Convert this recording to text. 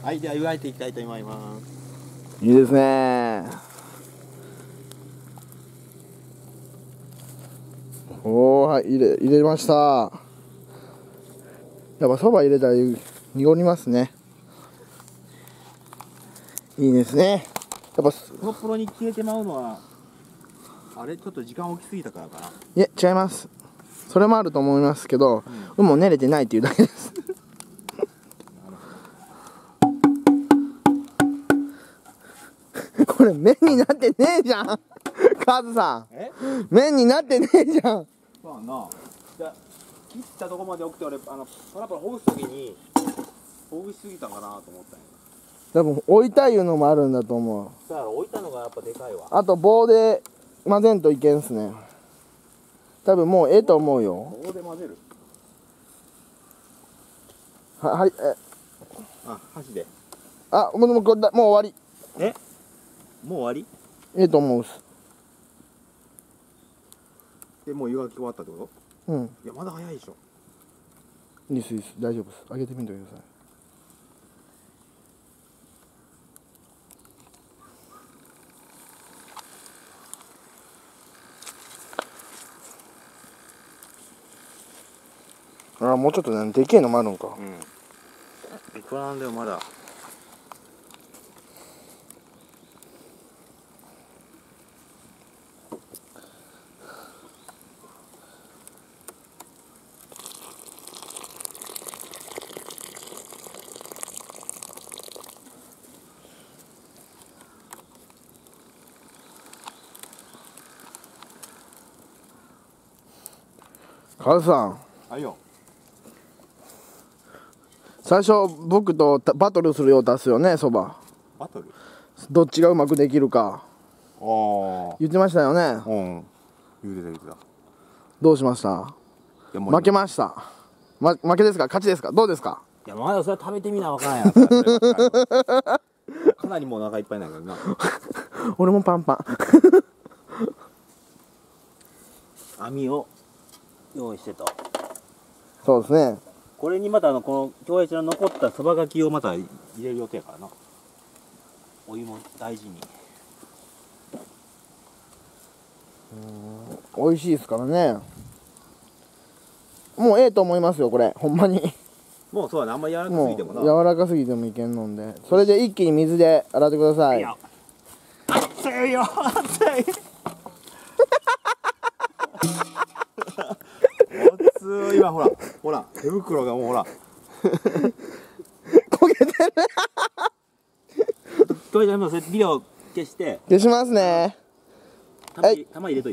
はい、では湯がいていきたいと思います。 いいですね。おー、はい、入れました。やっぱそば入れたら濁りますね。いいですね。やっぱプロプロに消えてまうのはあれ、ちょっと時間置きすぎたからかな。 いえ、違います。それもあると思いますけど、もう練れてないっていうだけです。これ麺になってねえじゃんカズさん。麺になってねえじゃん。 そうやな。じゃあ切ったとこまで置くと俺パラパラほぐすときにほぐしすぎたかなと思ったんや。 多分置いたいうのもあるんだと思う。 そうやろ、置いたのがやっぱでかいわ。 あと棒で混ぜんといけんすね。多分もうええと思うよ。 棒で混ぜる。 はい、 あ、箸で。 もうこれだ、もう終わえ、もう終わり？ り。ええと思うっす。 でもう湯がき終わったってこと？ うん。 いや、まだ早いでしょ。 いいっす、いいっす。大丈夫です。開けてみてください。もうちょっとね、でけえのもあるんか。 うん。いくらなんでもまだ。 カズさん。 はいよ。 最初僕とバトルするよう出すよね、そば。 バトル？ どっちがうまくできるかああ。 言ってましたよね。 うん。言うてた言うてた。 どうしました？負けました。負けですか？勝ちですか？どうですか？ いや、まだそれ食べてみなわからんやからそればっかりかなりもうお腹いっぱいなんだけどな。 俺もパンパン網を用意してと。 そうですね。 これにまたこの京一の残ったそばがきをまた入れる予定やからな。お湯も大事に。 美味しいですからね。もうええと思いますよ、これほんまに。 もうそうだね、あんまり柔らかすもうぎてもな。 柔らかすぎてもいけんのんで、それで一気に水で洗ってください。 熱いよ、熱い熱い。今ほら手袋がもうほら焦げてる京一今それビデオ消して消しますね。 玉入れといて。